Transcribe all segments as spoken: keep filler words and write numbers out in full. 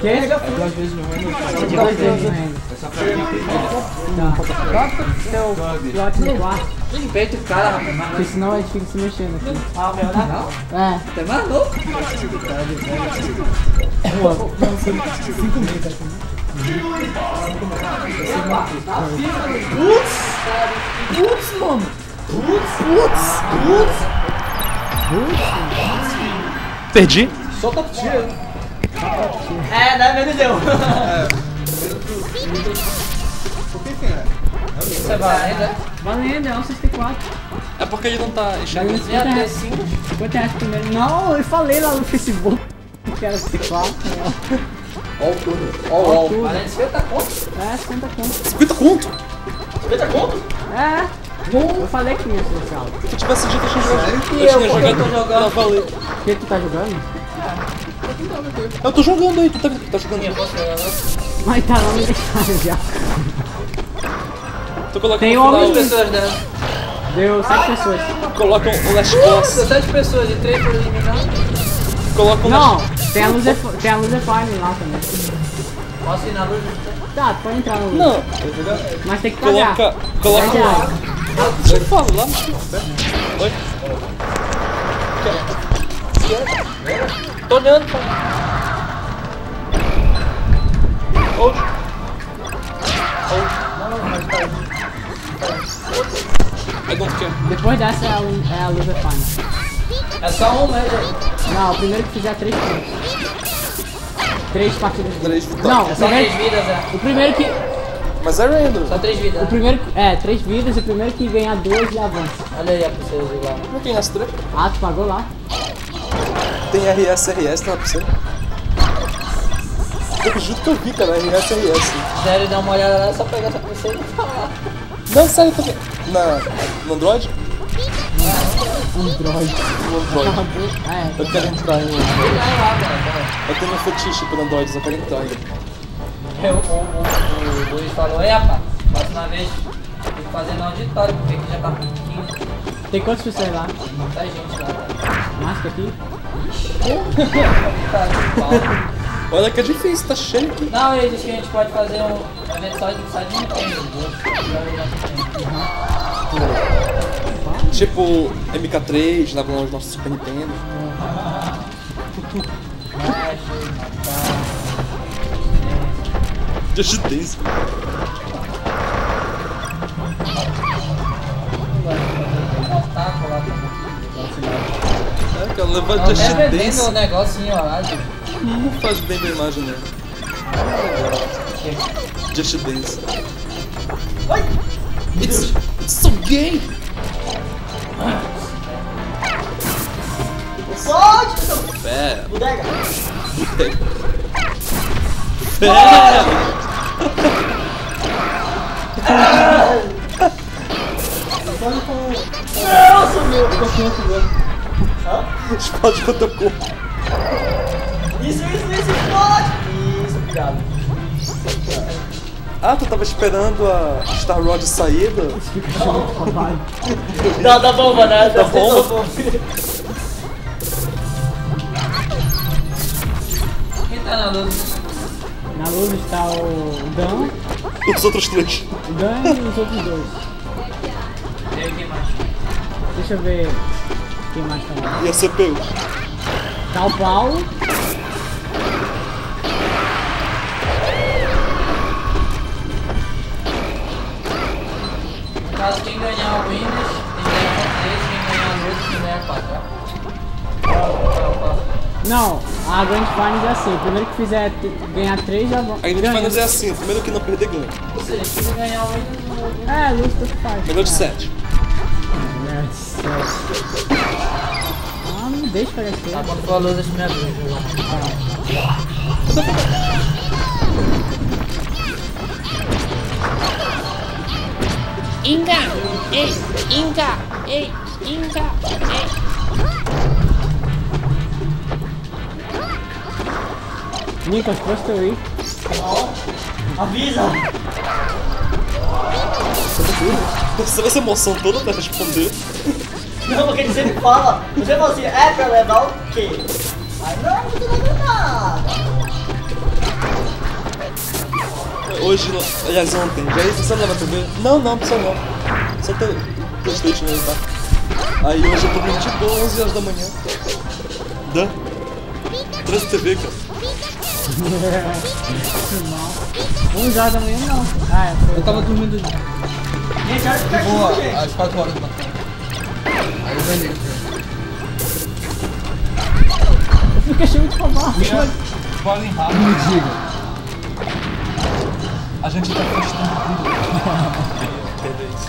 Que? É duas vezes no reino. Duas vezes no reino. É só pra mim. Tá. Bota seu slot no quarto. Respeita o cara, rapaz. Porque senão a gente fica se mexendo aqui. Ah, o meu não? É. Você mais novo? Não, cinco meses aqui. Putz! Putz, mano! Putz! Putz! Putz! Perdi. Só top tier. É, não é menos eu. Por que quem é? Você vai, né? Valendo, é um sessenta e quatro. É porque ele não tá enxergando. Minha T cinco. Quanto é primeiro? Não, eu falei lá no Facebook que era sessenta e quatro. Ó o tudo. Ó o tudo. Valendo cinquenta conto. É, cinquenta conto. cinquenta conto? cinquenta conto? É. Eu falei que ia ser social. Se eu tivesse dito, eu tinha jogado. E Eu eu, tinha porque eu jogado. tô jogando? Não, falei. O que tu tá jogando? Eu tô jogando aí, tu tá, tá jogando. Eu posso jogar agora? Mas tá lá no deixado já. Tu coloca Tem no homem- final, Quantas pessoas deram? Deu sete pessoas. coloca um last boss. Deu sete pessoas e três foram eliminadas. Coloca um Não, last... tem a luz tem a luz Fine lá também. Posso ir na luz? Tá, pode entrar na luz. Não, Mas tem que pagar. coloca... Coloca Sete um... reais. Deixa eu falar lá no chão. Oi? Tô olhando, cara. Oi. I don't care. Depois dessa é a, luz- é a luz Fine. É só um, né, gente? Não, o primeiro que fizer três pontos. Três partidas. Três vitórias. Não, É o só três primeiro, vidas, é. o primeiro que. Mas é random. Só três vidas. O né? primeiro que. É, três vidas e o primeiro que ganhar duas ele avança. Olha aí a pessoa lá. Não tem as três? Ah, tu pagou lá? Tem R S R S, tá pra você? Eu juro que eu vi, cara, R S R S. Sério, dá uma olhada lá, é só pegar essa pessoa e falar. Não, sério, tô... Na... No Android? Android. No Android. É, Eu quero entrar em... Vai lá, mano. Eu tenho um fetiche por Android, eu quero entrar em... Eu, o, o, o Luiz falou, ei, rapaz, próxima vez tem que fazer no auditório, porque aqui já tá pouquinho. tem quantas pessoas lá? Muita gente lá. Mais que aqui? Tá de pau. Olha que é difícil, tá cheio aqui. Não, ele disse que a gente pode fazer um evento só de, só de Nintendo. Tipo, M K três, lá no nosso Super Nintendo. Just Dance. É, cara, levar Não, Just até vendendo Dance o negocinho lá. Tipo. não faz bem pra imagem, né? Just Dance. Oi! It's, it's so gay! Pode! Fé. Bodega! Fé. Nossa, meu! Explode com o teu corpo. Isso, isso, isso, explode! Isso, obrigado. Ah, tu tava esperando a Star Rod sair do... Da, da bomba, né? Da bomba. Quem tá na luz? Na luz está o Dan, Os outros três. o Dan e os outros dois. Eu e quem mais? Deixa eu ver quem mais tá lá. E a C P U. Tá o Paulo. Caso quem ganhar o Windows, tem que ganhar três, quem ganhar o outro, quem ganhar quatro. Não, a Grand Finals é assim, o primeiro que fizer t- ganhar três já vão. A gente vai fazer assim, o primeiro que não perder ganha. Ou seja, se ganhar o Windows, o outro. É, luz tanto faz. Melhor de sete. Melhor de sete. Ah, não deixa pegar esse Tá, quando for a luz, deixa eu me abrir. Inga! Ei! Inga! Ei! Inga! Ei! Nicolas, posso eu ir? Avisa! Você vai essa emoção toda pra responder. Não, porque ele sempre fala. Você fala assim, é pra levar o quê? Aí não, não tô levando nada. hoje, aliás ontem, Jair, você não leva T V? Não, não, precisa não. Só tem PlayStation aí, tá? Aí hoje eu tô dormindo tipo onze horas da manhã. Dã? Traz a T V, cara. onze horas da manhã não. Ah, é. Eu tava dormindo de Gente, olha que tá boa aqui, gente. às quatro horas da manhã. Aí eu ganhei. Eu fico cheio de roubar. Falem rápido. Me diga. A gente tá postando tudo. Entendeu isso?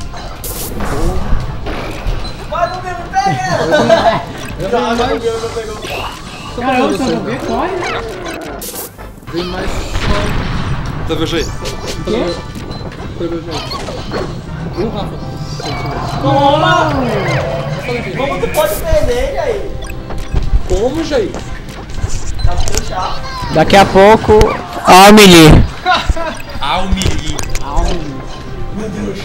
Vai, não pega, pega! Eu Não, venho não mais. pegou, não pegou. Caramba, você não vê? Corre. Vem mais só. Tá vendo aí? O quê? Tá vendo aí? Viu, Rafa? Toma! Como tu pode perder, Jair? Como, Jair? Tá ficando chato. Daqui a pouco. Ó, Mili. Almiri. Meu Deus.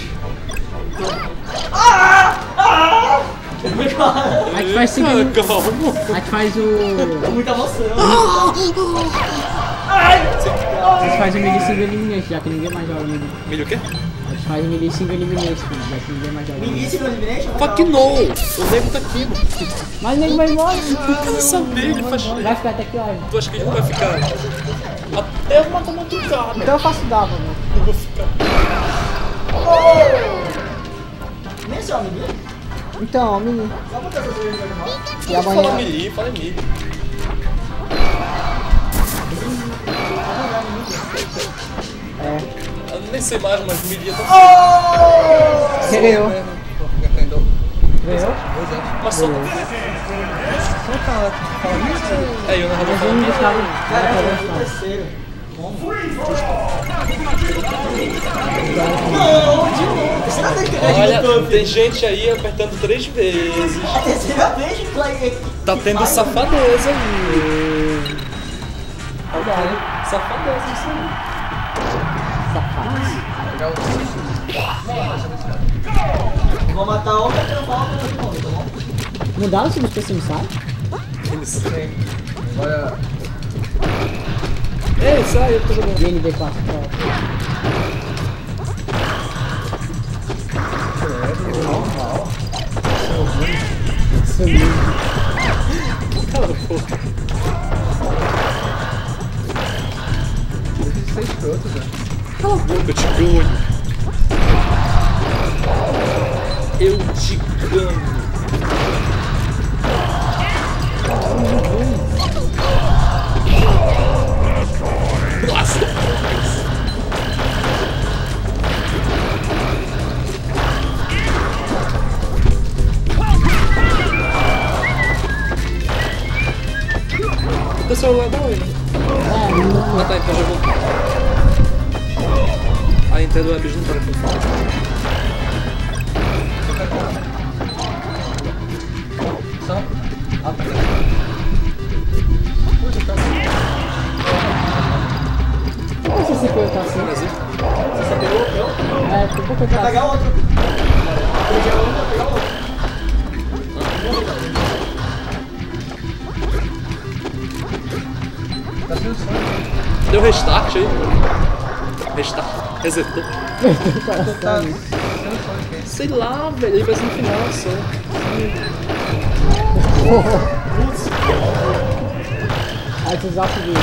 Ah! Ah! A gente faz seguinte. Calma. A gente faz o. Muita emoção. A gente faz o Mili Single Elimination, já que ninguém mais joga Mili. Milho o quê? A gente faz o Mili Single Elimination, já que ninguém mais joga Mili. Ninguém se elimination? Fuck no! O nego tá aqui, mano. Mas o nego vai embora. Eu quero saber, ele faz. Vai ficar até que hora? Tu acha que ele não vai ficar? Até eu matar uma trucada. Então eu faço dava, mano. Não vou ficar. Nem seu amigo. Então, ó, Mili. Só botar essa cerveja no mal. E Fala amanhã. Mili, fala Mili. É. Eu nem sei mais, mas Mili tá. Quem ganhou? Ganhou? Ganhou? Mas só. Só tá. É, eu não vou Mas eu falar. não gostava. Caramba, eu fui terceiro. Terceira vez que eu ganhei Olha, no clube. tem gente aí apertando três vezes. É a terceira vez que eu Tá tendo safadeza aí. Safadeza isso aí. Vou matar um pra que não fala com o nome, tá bom? Mudaram o subspecies, você não sabe? Eles. Olha. Ei, sai, eu tô jogando. D N D quatro, pronto. Sumiu. Cala a boca. Você é escroto, velho. Cala a boca, te ganho. Eu te ganho. Nossa! O teu celular dá oi, né? Ah tá, então já vou. A Nintendo Web não para por falar. Só? Ah, tá. Por que você pegou tá assim? Brasil? Você pegou o meu? É, por que eu Vai tá pegar assim? outro. Vou pegar um, vou pegar outro. Tá sendo sonho. Deu restart aí. Restart. Resetou. Tá Coração. Sei lá, velho. Ele vai ser no final só. Aí tu usar o vídeo.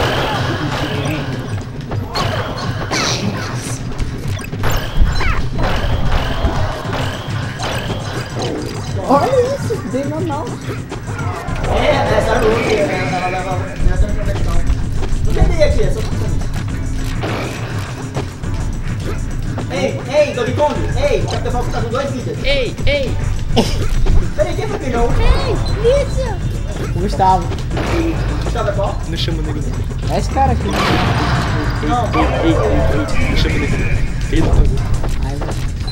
Olha isso, dei na mão. É, essa luta, né? Ela leva nessa proteção. Não perdi aqui, é só pra mim. Ei, ei, Donkey Kong! Ei, o Capitão Falcon tá com dois vidas. Ei, ei, Peraí, quem foi que ganhou? O Gustavo. Gustavo é qual? Não chama o nego não. É esse cara aqui. Não, Ei, ei, ei, ei. Não chama o nego não. Ele não pagou. Aí, vai.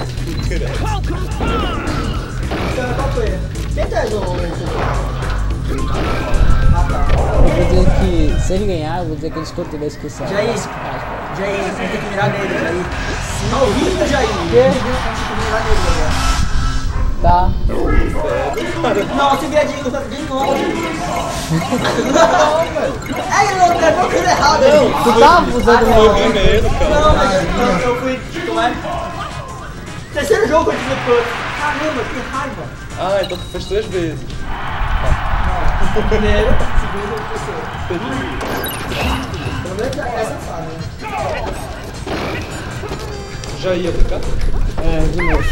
Gustavo é qual player? Quem tá no... Ah, tá. Eu vou dizer que se ele ganhar, eu vou dizer que ele escutou da inscrição. Jair, Jair, você tem que mirar nele, Jair. Tá ouvindo, Jair? Quê? Você tem que mirar nele, Jair. Tá. Não, se vier de novo. É, eu não quero coisa errada. Não, Tu tá usando foi o o primeiro, cara. Não, mas eu, eu fui. Como é? Terceiro jogo que eu tive pro. Caramba, que raiva. Ah, então tu fez três vezes. Primeiro, segundo e terceiro. Pelo menos essa fase, né? Já ia brincar? É, de novo.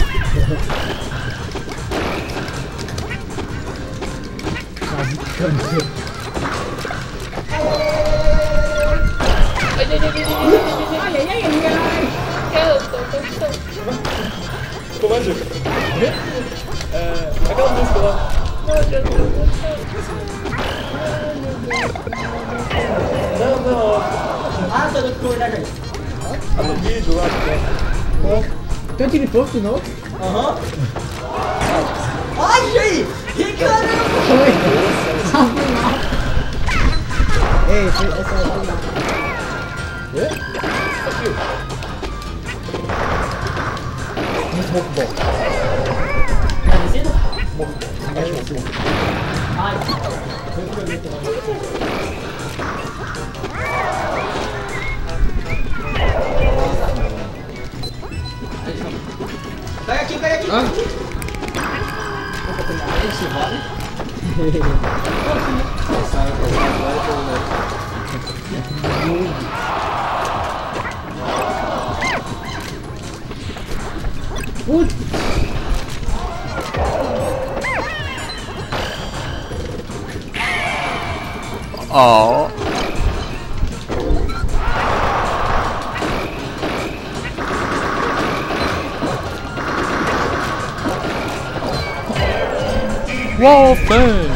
Quase canto. Ai, ai, ai, ai, ai, ai, ai. Eu tô cansado. Como é, Juca? É, aquela música lá. Não, não. Ah, tô do comunidade aí. A do vídeo lá. Tem um time fofo de novo? Aham. Ai, gente! Que caramba! Ei, esse- essa é a É? Aqui. muito pouco bom. Tá descendo? É, Ai, foi por ali também. Pega aqui, pega aqui. Ah. Esse vale? Putz! Oh. Wolfen!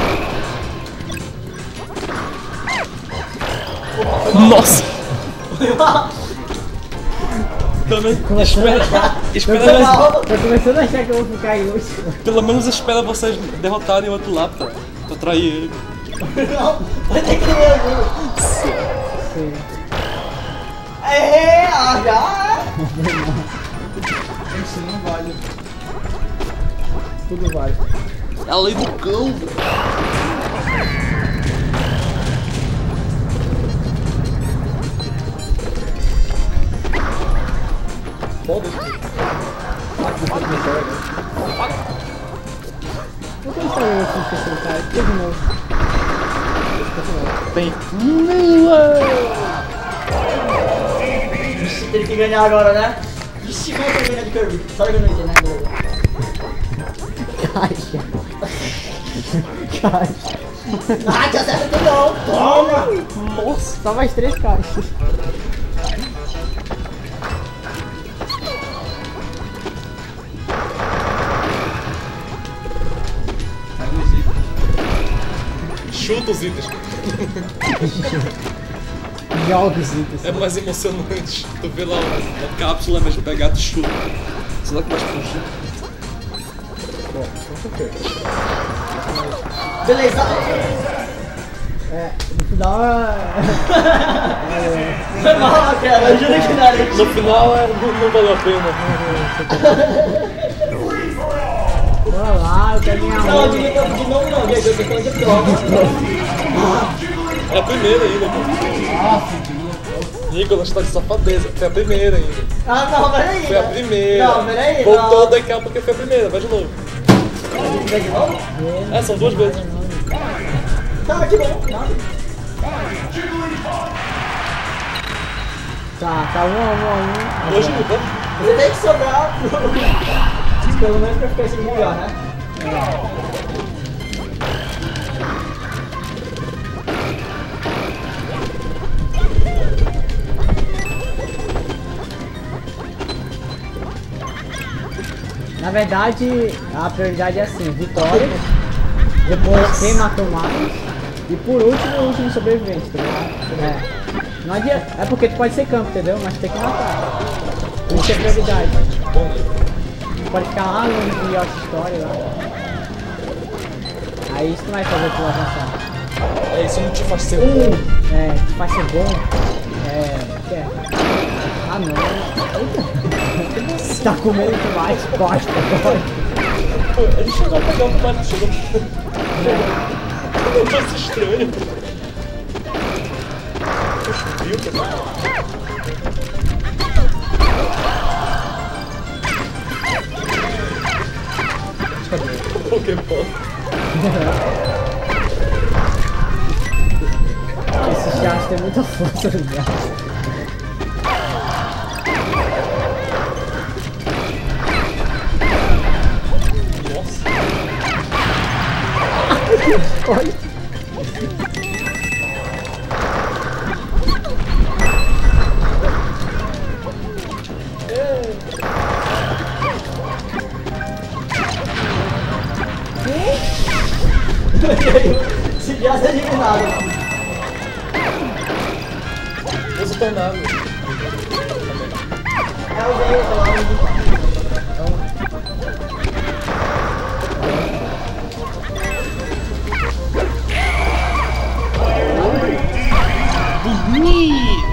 Nossa! Pelo menos Começando a achar. Tô espera, começando, tô começando a achar que eu vou ficar inútil. pelo menos espera vocês derrotarem o outro lá pra, pra trair ele. Não, vai ter que ir, viu? Sim. É, ah, já. Isso não vale. Tudo vale. É a lei do cão. Foda. Por que está eu aqui esquecendo, cara? Por que de novo? Tem. Ixi, tem que ganhar agora, né? Ixi, como é que eu ganho de Kirby? Só que eu não entendo nada. Caixa. Caixa. Ah, te acerta tudo não. Toma. Nossa, só mais três caixas. Chuta os itens. Joga os itens. É mais emocionante. Tu vê lá uma, uma cápsula, mas pegar, tu chuta. Será que mais fugir? Beleza. É, no final é... Foi mal, cara. Ajuda que nada. No final é, não, não valeu a pena. Bora lá, eu quero minha Não, mão. de, de novo não, Diego. Eu tô falando de prova. É a primeira ainda. Nicolas tá de safadeza. Foi a primeira ainda. Ah, não, peraí. Foi a né? primeira. Não, peraí. Voltou não. daqui a porque foi a primeira. Vai de novo. Vai de novo? É, são duas vezes. Tá, de novo. Nada. Tá, tá um a um a um. Hoje não vamos. Você tem que sobrar pro... Pelo menos pra ficar em segundo lugar, né? Na verdade, a prioridade é assim, vitória, depois quem matou mais, e por último, o último sobrevivente, tá ligado? É. Não adianta, é porque tu pode ser campo, entendeu? Mas tem que matar. Isso é prioridade. Tu pode ficar lá no Yoshi Story lá. Aí isso não vai fazer tu avançar. É, isso não te faz ser bom. É, tu faz ser bom. É, o que é? Ah não. Eita. Tá comendo demais, bosta agora. Pô, ele chegou a pegar o tomate, chegou. Um negócio estranho. Viu, cara? Pokémon. Esse chat tem muita força no braço. Nossa. Olha. Se já é eliminado. Usa o tornado. É o veio do lado do Bonito!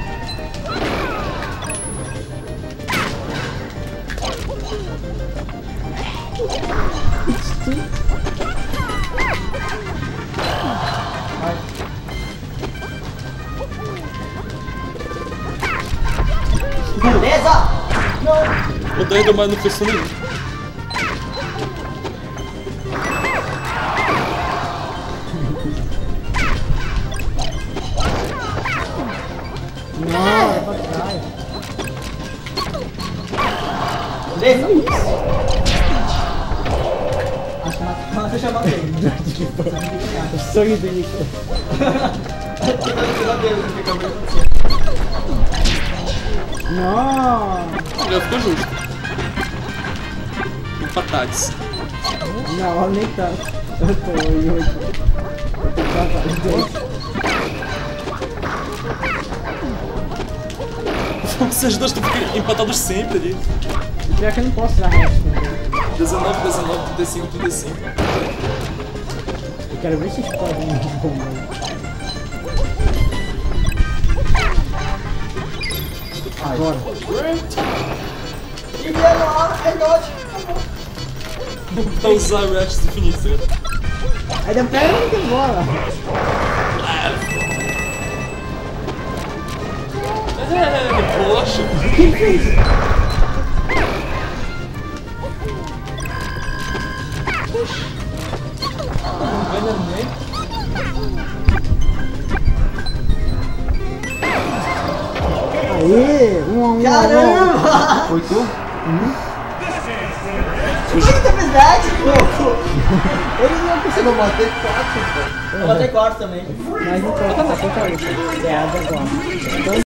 Beleza? Não. O doido mais não fez nenhum. Não, é pra trás. Beleza? Acho que Mas você chama quem? o sonho do Nico. Não, Já ficou justo. Empatados. não, nem tanto. Eu tô em oito. Eu tô pra os dois. Vocês dois estão empatados sempre ali. Pior que eu não posso dar resto. dezenove, dezenove, trinta e cinco, trinta e cinco. Eu quero ver se explode um bomba. Agora. E vier lá, é noite. Pra usar o Ratchet infinito. Ainda pega e tem bola. Mas é, poxa. O que fez? Não vai dar nem. Aê, um a um. Caramba! Foi tu? Por que você fez that, louco? Ele não Você conseguiu. vai bater quatro, pô. Eu vou bater quatro também. Mas não pode, tá com a cabeça. É, agora. Então